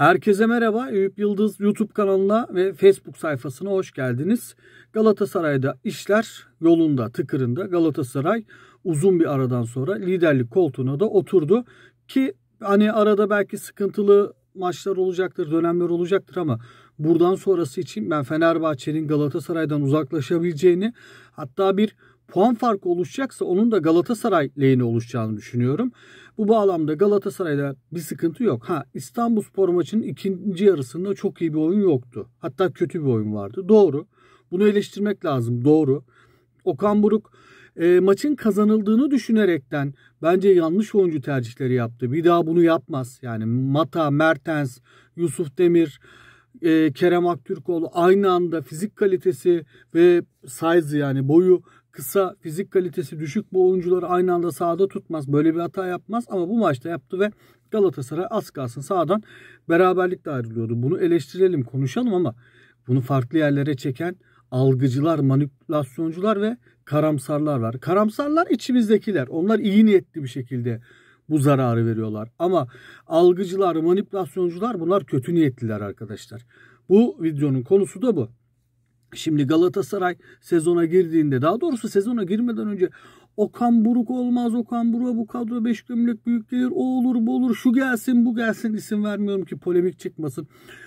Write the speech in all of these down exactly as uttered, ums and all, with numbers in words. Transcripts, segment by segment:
Herkese merhaba. Eyüp Yıldız YouTube kanalına ve Facebook sayfasına hoş geldiniz. Galatasaray'da işler yolunda, tıkırında. Galatasaray uzun bir aradan sonra liderlik koltuğuna da oturdu. Ki hani arada belki sıkıntılı maçlar olacaktır, dönemler olacaktır ama buradan sonrası için ben Fenerbahçe'nin Galatasaray'dan uzaklaşabileceğini, hatta bir puan farkı oluşacaksa onun da Galatasaray lehine oluşacağını düşünüyorum. Bu bağlamda Galatasaray'da bir sıkıntı yok. Ha, İstanbulspor maçının ikinci yarısında çok iyi bir oyun yoktu. Hatta kötü bir oyun vardı. Doğru. Bunu eleştirmek lazım. Doğru. Okan Buruk e, maçın kazanıldığını düşünerekten bence yanlış oyuncu tercihleri yaptı. Bir daha bunu yapmaz. Yani Mata, Mertens, Yusuf Demir, e, Kerem Aktürkoğlu aynı anda fizik kalitesi ve size, yani boyu kısa, fizik kalitesi düşük bu oyuncuları aynı anda sahada tutmaz. Böyle bir hata yapmaz ama bu maçta yaptı ve Galatasaray az kalsın sahadan beraberlikle ayrılıyordu. Bunu eleştirelim, konuşalım ama bunu farklı yerlere çeken algıcılar, manipülasyoncular ve karamsarlar var. Karamsarlar içimizdekiler. Onlar iyi niyetli bir şekilde bu zararı veriyorlar. Ama algıcılar, manipülasyoncular, bunlar kötü niyetliler arkadaşlar. Bu videonun konusu da bu. Şimdi Galatasaray sezona girdiğinde, daha doğrusu sezona girmeden önce Okan Buruk olmaz, Okan Buruk'a bu kadro beş gömlek büyük gelir, o olur bu olur, şu gelsin bu gelsin, isim vermiyorum ki polemik çıkmasın.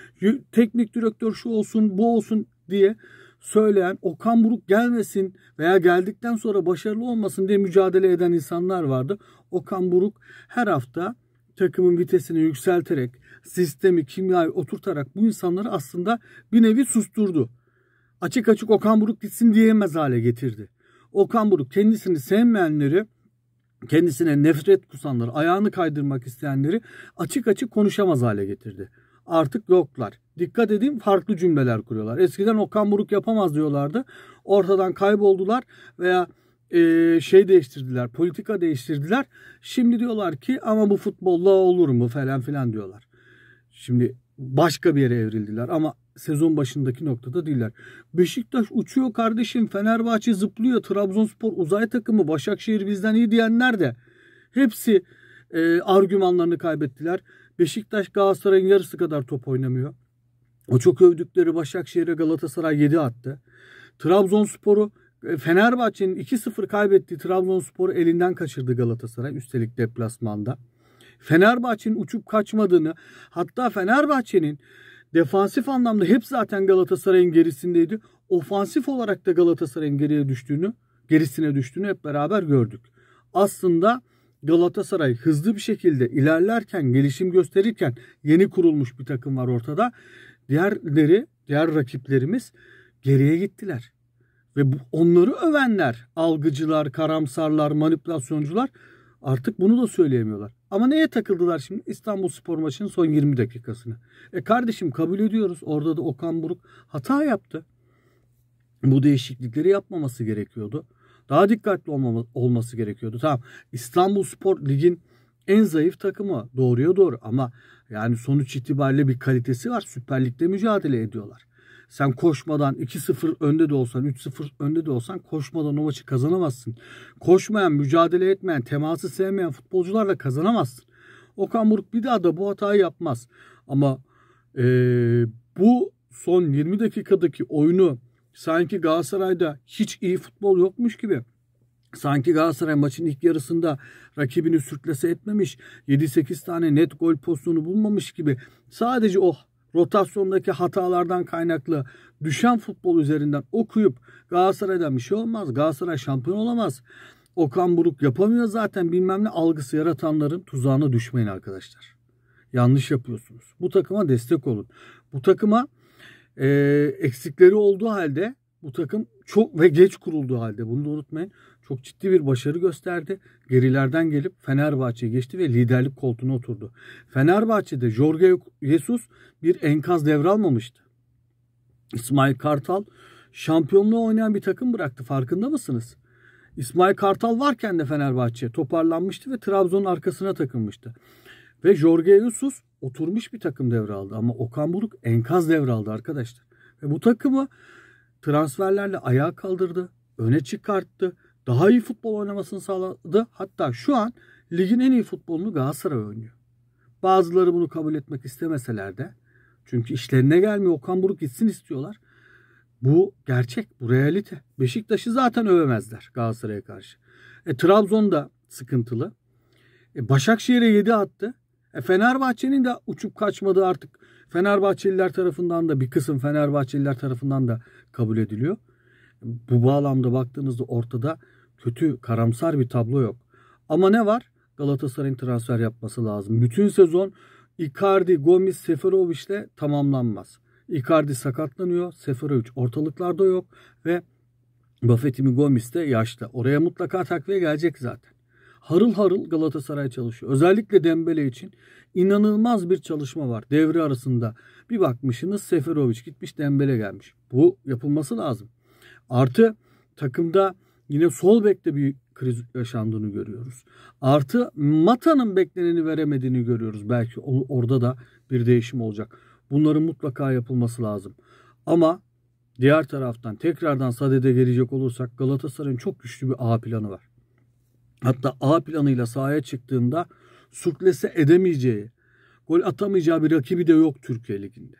Teknik direktör şu olsun bu olsun diye söyleyen, Okan Buruk gelmesin veya geldikten sonra başarılı olmasın diye mücadele eden insanlar vardı. Okan Buruk her hafta takımın vitesini yükselterek, sistemi, kimyayı oturtarak bu insanları aslında bir nevi susturdu. Açık açık Okan Buruk gitsin diyemez hale getirdi. Okan Buruk kendisini sevmeyenleri, kendisine nefret kusanları, ayağını kaydırmak isteyenleri açık açık konuşamaz hale getirdi. Artık yoklar. Dikkat edin, farklı cümleler kuruyorlar. Eskiden Okan Buruk yapamaz diyorlardı. Ortadan kayboldular veya e, şey değiştirdiler, politika değiştirdiler. Şimdi diyorlar ki ama bu futbolla olur mu falan filan diyorlar. Şimdi başka bir yere evrildiler ama sezon başındaki noktada değiller. Beşiktaş uçuyor kardeşim, Fenerbahçe zıplıyor, Trabzonspor uzay takımı, Başakşehir bizden iyi diyenler de hepsi e, argümanlarını kaybettiler. Beşiktaş Galatasaray'ın yarısı kadar top oynamıyor. O çok övdükleri Başakşehir'e Galatasaray yedi attı. Trabzonspor'u, Fenerbahçe'nin iki sıfır kaybettiği Trabzonspor'u elinden kaçırdı Galatasaray, üstelik deplasmanda. Fenerbahçe'nin uçup kaçmadığını, hatta Fenerbahçe'nin defansif anlamda hep zaten Galatasaray'ın gerisindeydi. Ofansif olarak da Galatasaray'ın geriye düştüğünü, gerisine düştüğünü hep beraber gördük. Aslında Galatasaray hızlı bir şekilde ilerlerken, gelişim gösterirken yeni kurulmuş bir takım var ortada. Diğerleri, diğer rakiplerimiz geriye gittiler. Ve bu, onları övenler, algıcılar, karamsarlar, manipülasyoncular artık bunu da söyleyemiyorlar. Ama neye takıldılar şimdi? İstanbulspor maçının son yirmi dakikasını. E kardeşim, kabul ediyoruz. Orada da Okan Buruk hata yaptı. Bu değişiklikleri yapmaması gerekiyordu. Daha dikkatli olmama, olması gerekiyordu. Tamam, İstanbulspor ligin en zayıf takımı. Doğruya doğru ama yani sonuç itibariyle bir kalitesi var. Süper Lig'de mücadele ediyorlar. Sen koşmadan iki sıfır önde de olsan, üç sıfır önde de olsan koşmadan o maçı kazanamazsın. Koşmayan, mücadele etmeyen, teması sevmeyen futbolcularla kazanamazsın. Okan Buruk bir daha da bu hatayı yapmaz. Ama e, bu son yirmi dakikadaki oyunu sanki Galatasaray'da hiç iyi futbol yokmuş gibi, sanki Galatasaray maçın ilk yarısında rakibini sürklase etmemiş, yedi sekiz tane net gol pozisyonu bulmamış gibi, sadece o rotasyondaki hatalardan kaynaklı düşen futbol üzerinden okuyup Galatasaray'dan bir şey olmaz, Galatasaray şampiyon olamaz, Okan Buruk yapamıyor zaten bilmem ne algısı yaratanların tuzağına düşmeyin arkadaşlar. Yanlış yapıyorsunuz. Bu takıma destek olun. Bu takıma e, eksikleri olduğu halde, bu takım çok ve geç kurulduğu halde, bunu da unutmayın, çok ciddi bir başarı gösterdi. Gerilerden gelip Fenerbahçe'ye geçti ve liderlik koltuğuna oturdu. Fenerbahçe'de Jorge Jesus bir enkaz devralmamıştı. İsmail Kartal şampiyonluğu oynayan bir takım bıraktı. Farkında mısınız? İsmail Kartal varken de Fenerbahçe toparlanmıştı ve Trabzon'un arkasına takılmıştı. Ve Jorge Jesus oturmuş bir takım devraldı. Ama Okan Buruk enkaz devraldı arkadaşlar. Ve bu takımı transferlerle ayağa kaldırdı, öne çıkarttı, daha iyi futbol oynamasını sağladı. Hatta şu an ligin en iyi futbolunu Galatasaray oynuyor. Bazıları bunu kabul etmek istemeseler de, çünkü işlerine gelmiyor, Okan Buruk gitsin istiyorlar. Bu gerçek, bu realite. Beşiktaş'ı zaten övemezler Galatasaray'a karşı. E, Trabzon'da sıkıntılı. E, Başakşehir'e yedi attı. E, Fenerbahçe'nin de uçup kaçmadığı artık Fenerbahçeliler tarafından da, bir kısım Fenerbahçeliler tarafından da kabul ediliyor. Bu bağlamda baktığınızda ortada kötü, karamsar bir tablo yok. Ama ne var? Galatasaray'ın transfer yapması lazım. Bütün sezon Icardi, Gomis, Seferovic'le tamamlanmaz. Icardi sakatlanıyor. Seferovic ortalıklarda yok. Ve Buffett'imi Gomis de yaşlı. Oraya mutlaka takviye gelecek zaten. Harıl harıl Galatasaray çalışıyor. Özellikle Dembele için inanılmaz bir çalışma var. Devre arasında bir bakmışsınız Seferovic gitmiş, Dembele gelmiş. Bu yapılması lazım. Artı takımda yine sol bekte bir kriz yaşandığını görüyoruz. Artı Mata'nın bekleneni veremediğini görüyoruz. Belki orada da bir değişim olacak. Bunların mutlaka yapılması lazım. Ama diğer taraftan tekrardan Sadede gelecek olursak Galatasaray'ın çok güçlü bir A planı var. Hatta A planıyla sahaya çıktığında sürklese edemeyeceği, gol atamayacağı bir rakibi de yok Türkiye Ligi'nde.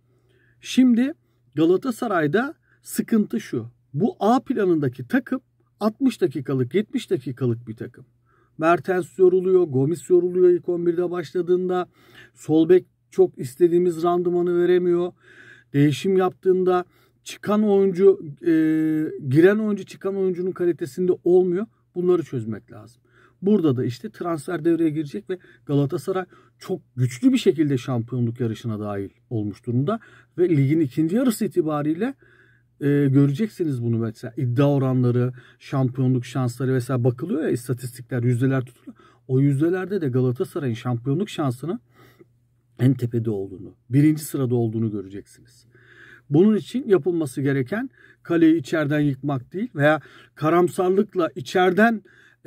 Şimdi Galatasaray'da sıkıntı şu. Bu A planındaki takım altmış dakikalık, yetmiş dakikalık bir takım. Mertens yoruluyor, Gomis yoruluyor ilk on birde başladığında. Sol bek çok istediğimiz randımanı veremiyor. Değişim yaptığında çıkan oyuncu, e, giren oyuncu çıkan oyuncunun kalitesinde olmuyor. Bunları çözmek lazım. Burada da işte transfer devreye girecek ve Galatasaray çok güçlü bir şekilde şampiyonluk yarışına dahil olmuş durumda. Ve ligin ikinci yarısı itibariyle e, göreceksiniz bunu mesela. İddia oranları, şampiyonluk şansları vesaire bakılıyor ya, istatistikler, yüzdeler tutuluyor. O yüzdelerde de Galatasaray'ın şampiyonluk şansının en tepede olduğunu, birinci sırada olduğunu göreceksiniz. Bunun için yapılması gereken kaleyi içeriden yıkmak değil veya karamsarlıkla içeriden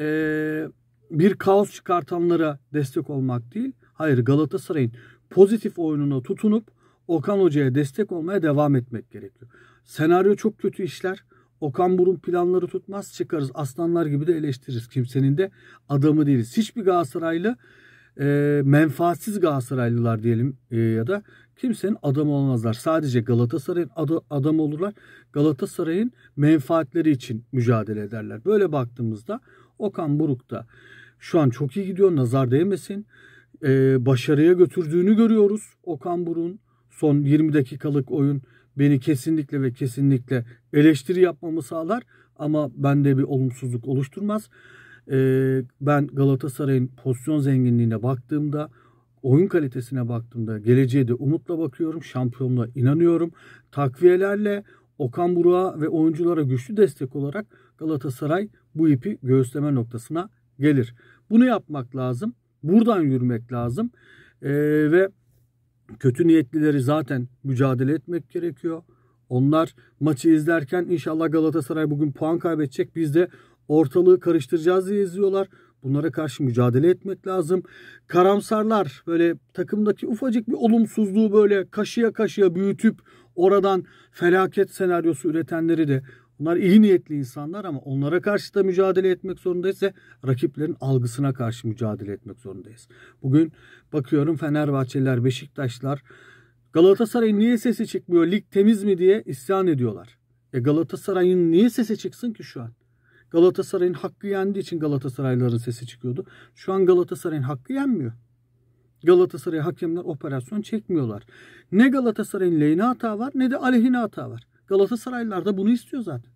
e, bir kaos çıkartanlara destek olmak değil. Hayır, Galatasaray'ın pozitif oyununa tutunup Okan Hoca'ya destek olmaya devam etmek gerekiyor. Senaryo çok kötü işler. Okan Buruk'un planları tutmaz, çıkarız. Aslanlar gibi de eleştiririz. Kimsenin de adamı değiliz. Hiçbir Galatasaraylı e, menfaatsiz Galatasaraylılar diyelim e, ya da kimsenin adamı olmazlar. Sadece Galatasaray'ın adı, adamı olurlar. Galatasaray'ın menfaatleri için mücadele ederler. Böyle baktığımızda Okan Buruk da şu an çok iyi gidiyor. Nazar değmesin. Ee, başarıya götürdüğünü görüyoruz. Okan Buruk'un son yirmi dakikalık oyun beni kesinlikle ve kesinlikle eleştiri yapmamı sağlar. Ama bende bir olumsuzluk oluşturmaz. Ee, ben Galatasaray'ın pozisyon zenginliğine baktığımda, oyun kalitesine baktığımda geleceğe de umutla bakıyorum. Şampiyonluğa inanıyorum. Takviyelerle Okan Buruk'a ve oyunculara güçlü destek olarak Galatasaray bu ipi göğüsleme noktasına gelir. Bunu yapmak lazım. Buradan yürümek lazım. Ee, ve kötü niyetlileri zaten mücadele etmek gerekiyor. Onlar maçı izlerken inşallah Galatasaray bugün puan kaybedecek, biz de ortalığı karıştıracağız diye izliyorlar. Bunlara karşı mücadele etmek lazım. Karamsarlar böyle takımdaki ufacık bir olumsuzluğu böyle kaşıya kaşıya büyütüp oradan felaket senaryosu üretenleri de, bunlar iyi niyetli insanlar ama onlara karşı da mücadele etmek zorundayız ve rakiplerin algısına karşı mücadele etmek zorundayız. Bugün bakıyorum Fenerbahçeliler, Beşiktaşlar Galatasaray'ın niye sesi çıkmıyor, lig temiz mi diye isyan ediyorlar. E Galatasaray'ın niye sesi çıksın ki şu an? Galatasaray'ın hakkı yendiği için Galatasaraylıların sesi çıkıyordu. Şu an Galatasaray'ın hakkı yenmiyor. Galatasaray hakemler operasyon çekmiyorlar. Ne Galatasaray'ın lehine hata var ne de aleyhine hata var. Galatasaraylılar da bunu istiyor zaten.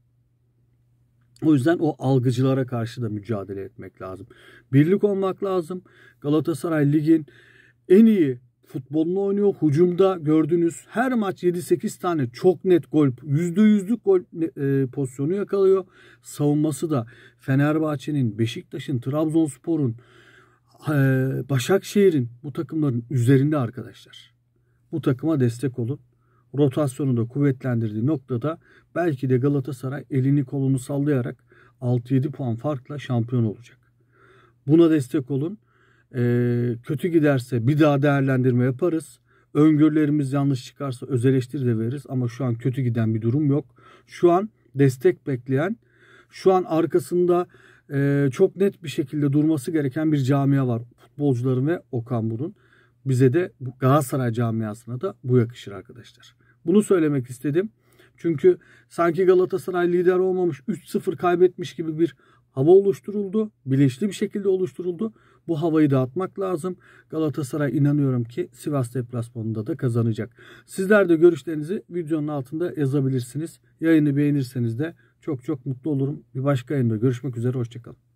O yüzden o algıcılara karşı da mücadele etmek lazım. Birlik olmak lazım. Galatasaray ligin en iyi futbolunu oynuyor. Hücumda gördüğünüz her maç yedi sekiz tane çok net gol, yüzde yüzlük gol e, pozisyonu yakalıyor. Savunması da Fenerbahçe'nin, Beşiktaş'ın, Trabzonspor'un, e, Başakşehir'in, bu takımların üzerinde arkadaşlar. Bu takıma destek olun. Rotasyonu da kuvvetlendirdiği noktada belki de Galatasaray elini kolunu sallayarak altı yedi puan farkla şampiyon olacak. Buna destek olun. Ee, kötü giderse bir daha değerlendirme yaparız. Öngörülerimiz yanlış çıkarsa öz eleştiri de veririz. Ama şu an kötü giden bir durum yok. Şu an destek bekleyen, şu an arkasında e, çok net bir şekilde durması gereken bir camia var. Futbolcuların ve Okan Buruk'un. bize de bu Galatasaray camiasına da bu yakışır arkadaşlar. Bunu söylemek istedim. Çünkü sanki Galatasaray lider olmamış, üç sıfır kaybetmiş gibi bir hava oluşturuldu. Bilinçli bir şekilde oluşturuldu. Bu havayı dağıtmak lazım. Galatasaray inanıyorum ki Sivas deplasmanında da kazanacak. Sizler de görüşlerinizi videonun altında yazabilirsiniz. Yayını beğenirseniz de çok çok mutlu olurum. Bir başka yayında görüşmek üzere. Hoşçakalın.